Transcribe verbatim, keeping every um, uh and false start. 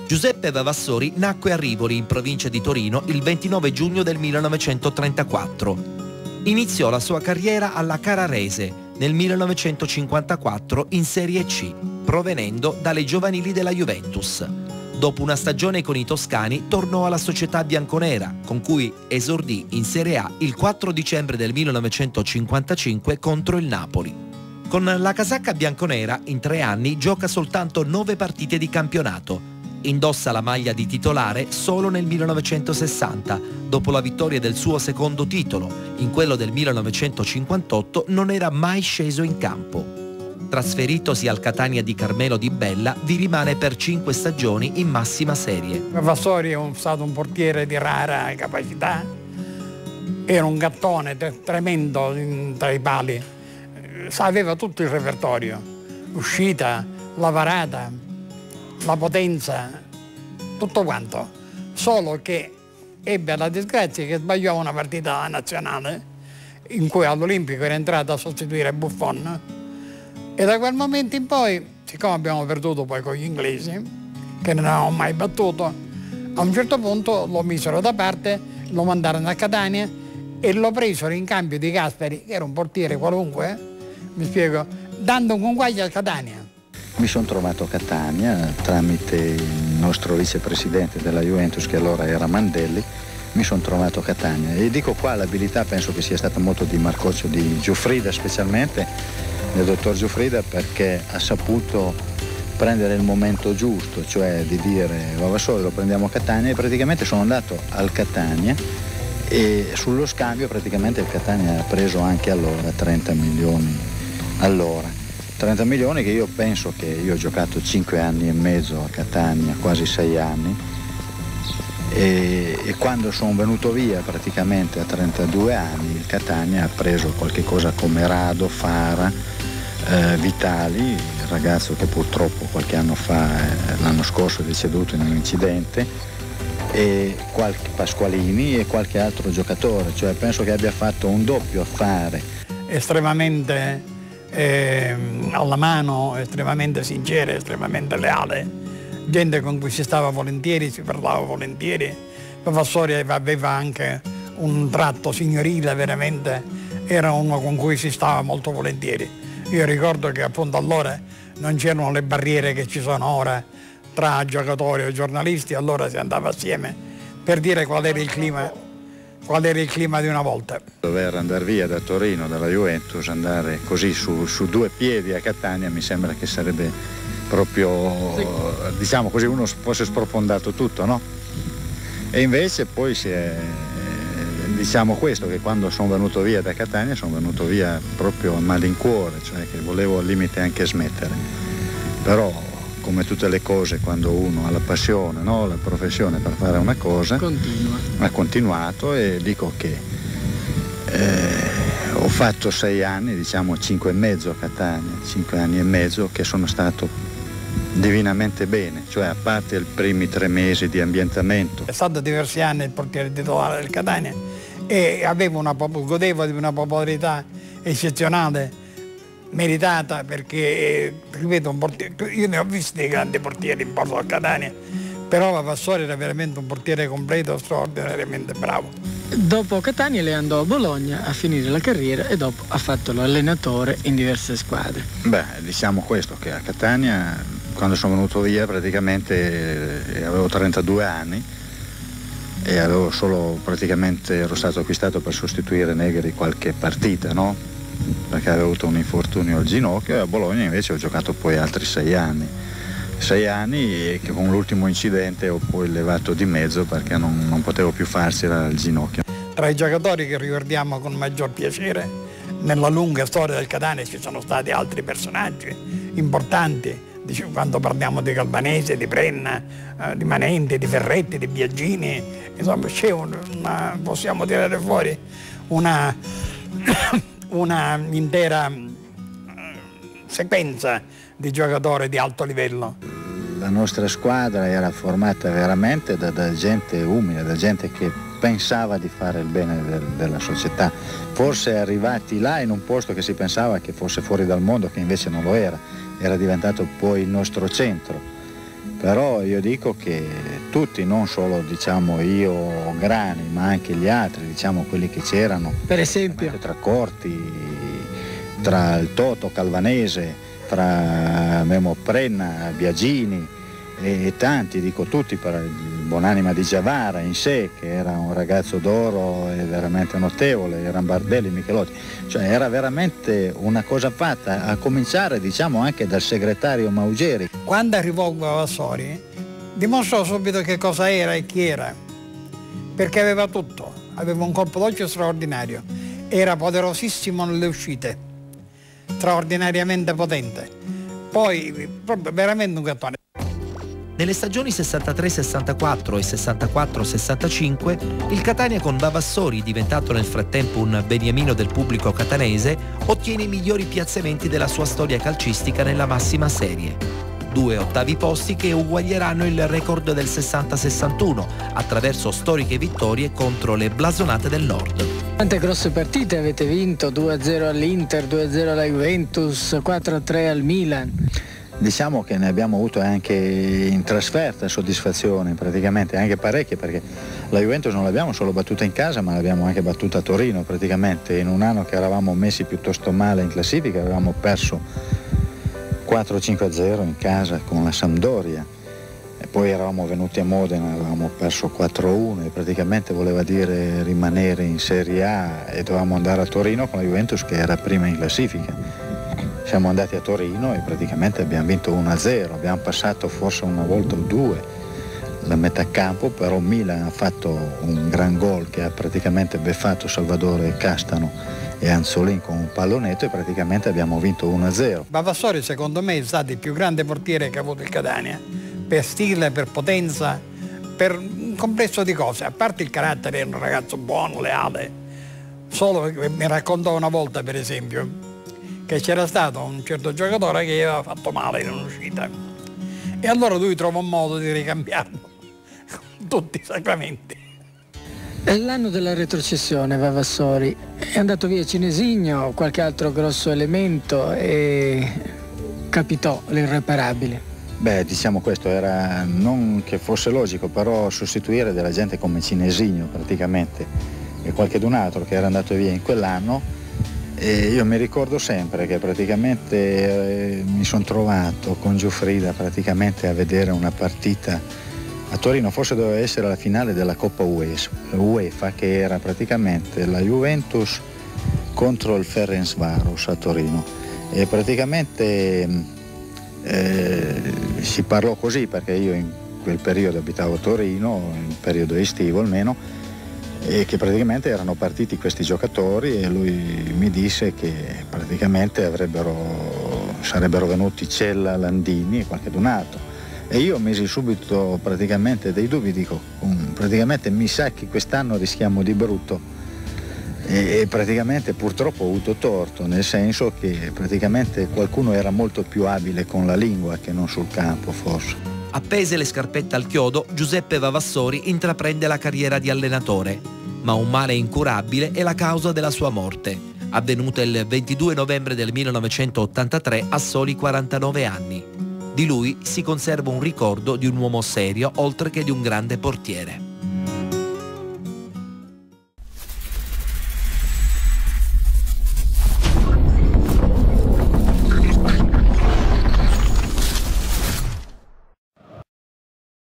Giuseppe Vavassori nacque a Rivoli, in provincia di Torino, il ventinove giugno del millenovecentotrentaquattro. Iniziò la sua carriera alla Carrarese nel millenovecentocinquantaquattro in Serie C, provenendo dalle giovanili della Juventus. Dopo una stagione con i toscani tornò alla società bianconera, con cui esordì in Serie A il quattro dicembre del millenovecentocinquantacinque contro il Napoli. Con la casacca bianconera in tre anni gioca soltanto nove partite di campionato. Indossa la maglia di titolare solo nel millenovecentosessanta, dopo la vittoria del suo secondo titolo. In quello del millenovecentocinquantotto non era mai sceso in campo. Trasferitosi al Catania di Carmelo Di Bella, vi rimane per cinque stagioni in massima serie. Vavassori è stato un portiere di rara capacità, era un gattone tremendo tra i pali, aveva tutto il repertorio, uscita, la parata, la potenza, tutto quanto, solo che ebbe la disgrazia che sbagliò una partita nazionale in cui all'Olimpico era entrato a sostituire Buffon, e da quel momento in poi, siccome abbiamo perduto poi con gli inglesi, che non avevamo mai battuto, a un certo punto lo misero da parte, lo mandarono a Catania e lo presero in cambio di Gasperi, che era un portiere qualunque, mi spiego, dando un conguaglio a Catania. Mi sono trovato a Catania tramite il nostro vicepresidente della Juventus, che allora era Mandelli. Mi sono trovato a Catania e dico qua l'abilità penso che sia stata molto di Marcoccio, di Giuffrida specialmente, del dottor Giuffrida, perché ha saputo prendere il momento giusto, cioè di dire Vavassori lo prendiamo a Catania, e praticamente sono andato al Catania e sullo scambio praticamente il Catania ha preso anche allora trenta milioni allora. trenta milioni che io penso che io ho giocato cinque anni e mezzo a Catania, quasi sei anni, e, e quando sono venuto via praticamente a trentadue anni il Catania ha preso qualche cosa come Rado, Fara, eh, Vitali, il ragazzo che purtroppo qualche anno fa, eh, l'anno scorso è deceduto in un incidente, e qualche Pasqualini e qualche altro giocatore, cioè penso che abbia fatto un doppio affare. Estremamente Eh, alla mano, estremamente sincera, estremamente leale, gente con cui si stava volentieri, si parlava volentieri. Vavassori aveva anche un tratto signorile, veramente era uno con cui si stava molto volentieri. Io ricordo che appunto allora non c'erano le barriere che ci sono ora tra giocatori e giornalisti, allora si andava assieme per dire qual era il clima qual era il clima di una volta. Dover andare via da Torino, dalla Juventus, andare così su, su due piedi a Catania mi sembra che sarebbe proprio, sì, diciamo così, uno fosse sprofondato tutto, no? E invece poi si è, diciamo questo, che quando sono venuto via da Catania sono venuto via proprio a malincuore, cioè che volevo al limite anche smettere. Però come tutte le cose, quando uno ha la passione, no? La professione per fare una cosa, continua. Ha continuato, e dico che eh, ho fatto sei anni, diciamo cinque e mezzo a Catania, cinque anni e mezzo che sono stato divinamente bene, cioè a parte i primi tre mesi di ambientamento. È stato diversi anni il portiere titolare del Catania e avevo una, godevo di una popolarità eccezionale, meritata, perché ripeto, un portiere, io ne ho visti dei grandi portieri in porto a Catania, però Vavassori era veramente un portiere completo, straordinariamente bravo. Dopo Catania lei andò a Bologna a finire la carriera e dopo ha fatto l'allenatore in diverse squadre. Beh, diciamo questo, che a Catania quando sono venuto via praticamente eh, avevo trentadue anni e avevo solo praticamente ero stato acquistato per sostituire Negri qualche partita, no? Perché avevo avuto un infortunio al ginocchio, e a Bologna invece ho giocato poi altri sei anni. Sei anni e che con l'ultimo incidente ho poi levato di mezzo perché non, non potevo più farcela al ginocchio. Tra i giocatori che ricordiamo con maggior piacere, nella lunga storia del Catania ci sono stati altri personaggi importanti, quando parliamo di Galvanese, di Brenna, eh, di Manenti, di Ferretti, di Biagini, insomma c'è una, possiamo tirare fuori una... una intera sequenza di giocatori di alto livello. La nostra squadra era formata veramente da, da gente umile, da gente che pensava di fare il bene del, della società. Forse arrivati là in un posto che si pensava che fosse fuori dal mondo, che invece non lo era, era diventato poi il nostro centro. Però io dico che tutti, non solo diciamo io Grani, ma anche gli altri, diciamo quelli che c'erano, per esempio tra Corti, tra il Toto Calvanese, tra Memo Prenna, Biagini e tanti, dico tutti, per il Buonanima di Giavara in sé, che era un ragazzo d'oro e veramente notevole, erano Bardelli, Michelotti, cioè era veramente una cosa fatta, a cominciare diciamo anche dal segretario Maugeri. Quando arrivò Vavassori dimostrò subito che cosa era e chi era, perché aveva tutto, aveva un colpo d'occhio straordinario, era poderosissimo nelle uscite, straordinariamente potente, poi proprio veramente un gattone. Nelle stagioni sessantatré sessantaquattro e sessantaquattro sessantacinque il Catania, con Vavassori, diventato nel frattempo un beniamino del pubblico catanese, ottiene i migliori piazzamenti della sua storia calcistica nella massima serie. Due ottavi posti che uguaglieranno il record del sessanta sessantuno attraverso storiche vittorie contro le blasonate del Nord. Quante grosse partite avete vinto? due a zero all'Inter, due a zero alla Juventus, quattro a tre al Milan. Diciamo che ne abbiamo avuto anche in trasferta soddisfazioni, praticamente anche parecchie, perché la Juventus non l'abbiamo solo battuta in casa, ma l'abbiamo anche battuta a Torino, praticamente in un anno che eravamo messi piuttosto male in classifica, avevamo perso quattro cinque a zero in casa con la Sampdoria e poi eravamo venuti a Modena, avevamo perso quattro a uno e praticamente voleva dire rimanere in Serie A e dovevamo andare a Torino con la Juventus che era prima in classifica. Siamo andati a Torino e praticamente abbiamo vinto uno a zero, abbiamo passato forse una volta o due la metà campo, però Milan ha fatto un gran gol che ha praticamente beffato Salvatore Castano e Anzolin con un pallonetto e praticamente abbiamo vinto uno a zero. Vavassori secondo me è stato il più grande portiere che ha avuto il Catania, per stile, per potenza, per un complesso di cose, a parte il carattere, era un ragazzo buono, leale, solo mi raccontò una volta per esempio che c'era stato un certo giocatore che gli aveva fatto male in un'uscita e allora lui trova un modo di ricambiarlo con tutti i sacramenti. È l'anno della retrocessione, Vavassori, è andato via Cinesigno, qualche altro grosso elemento e capitò l'irreparabile. Beh, diciamo questo era non che fosse logico, però sostituire della gente come Cinesigno praticamente e qualchedun altro che era andato via in quell'anno. E io mi ricordo sempre che praticamente eh, mi sono trovato con Giuffrida praticamente a vedere una partita a Torino, forse doveva essere la finale della Coppa UEFA, che era praticamente la Juventus contro il Ferencváros a Torino e praticamente eh, si parlò così perché io in quel periodo abitavo a Torino, in periodo estivo almeno, e che praticamente erano partiti questi giocatori e lui mi disse che praticamente avrebbero, sarebbero venuti Cella, Landini e qualcun altro e io misi subito praticamente dei dubbi, dico um, praticamente mi sa che quest'anno rischiamo di brutto e, e praticamente purtroppo ho avuto torto, nel senso che praticamente qualcuno era molto più abile con la lingua che non sul campo forse. Appese le scarpette al chiodo, Giuseppe Vavassori intraprende la carriera di allenatore, ma un male incurabile è la causa della sua morte, avvenuta il ventidue novembre del millenovecentottantatré a soli quarantanove anni. Di lui si conserva un ricordo di un uomo serio oltre che di un grande portiere.